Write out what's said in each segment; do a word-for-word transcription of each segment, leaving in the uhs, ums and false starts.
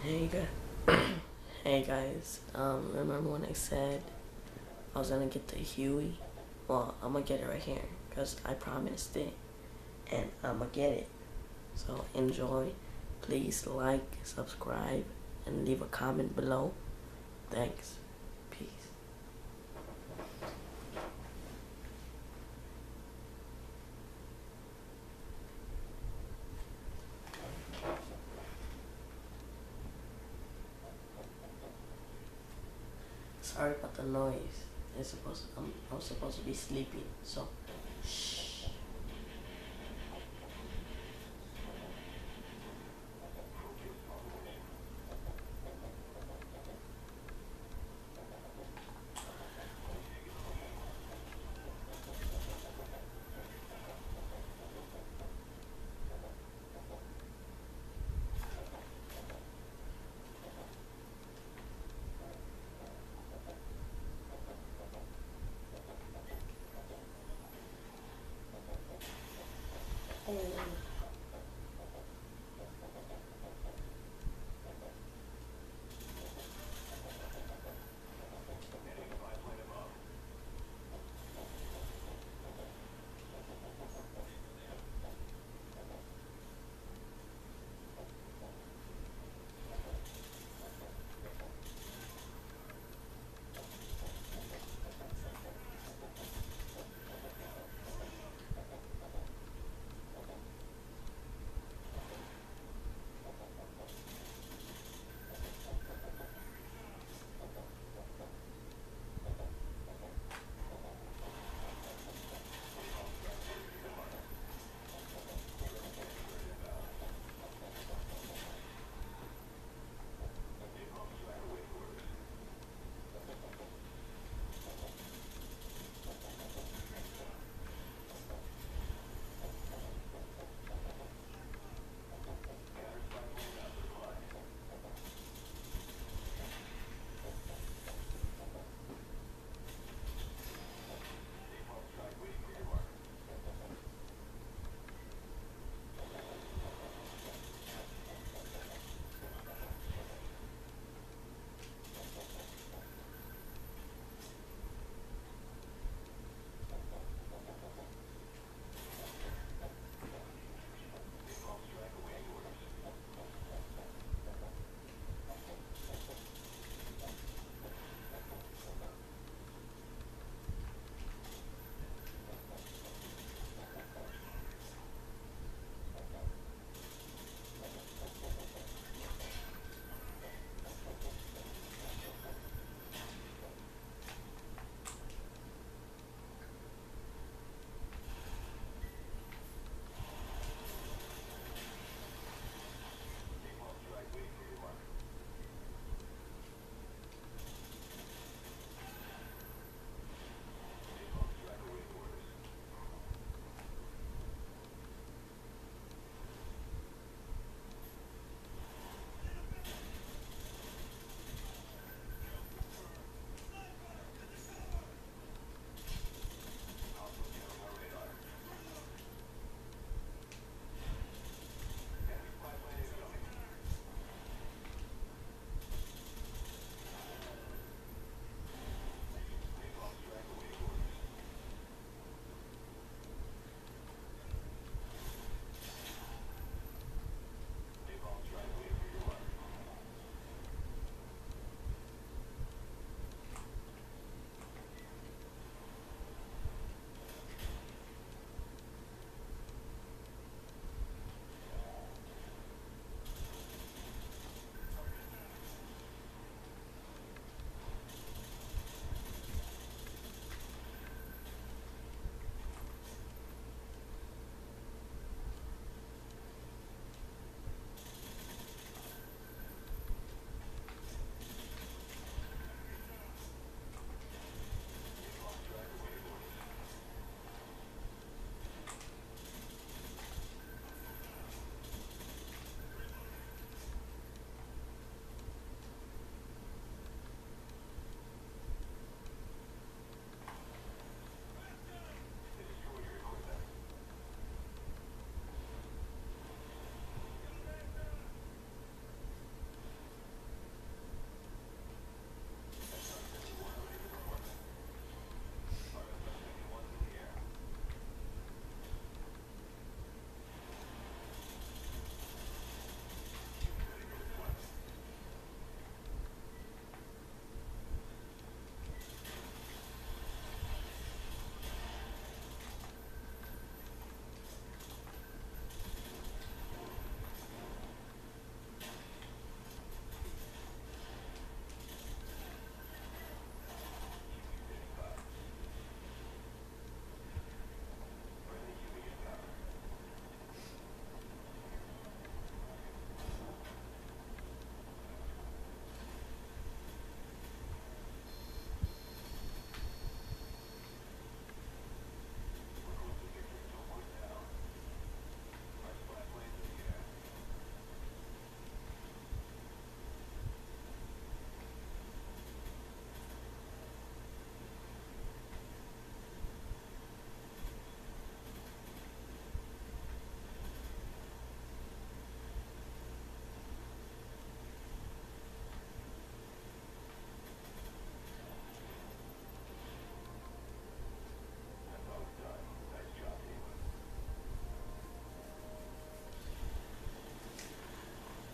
Hey guys. Hey guys. Um, remember when I said I was gonna get the Huey? Well, I'm gonna get it right here because I promised it, and I'm gonna get it. So enjoy. Please like, subscribe, and leave a comment below. Thanks. Peace. Sorry about the noise. It's supposed to, I'm, I'm supposed to be sleeping, so shh.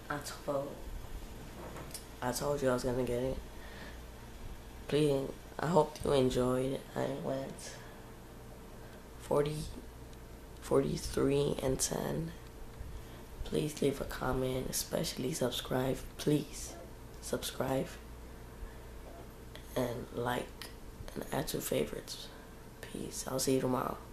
I told, I told you I was gonna get it. Please, I hope you enjoyed it. I went forty, forty-three and ten. Please leave a comment, especially subscribe. Please subscribe and like and add your favorites. Peace. I'll see you tomorrow.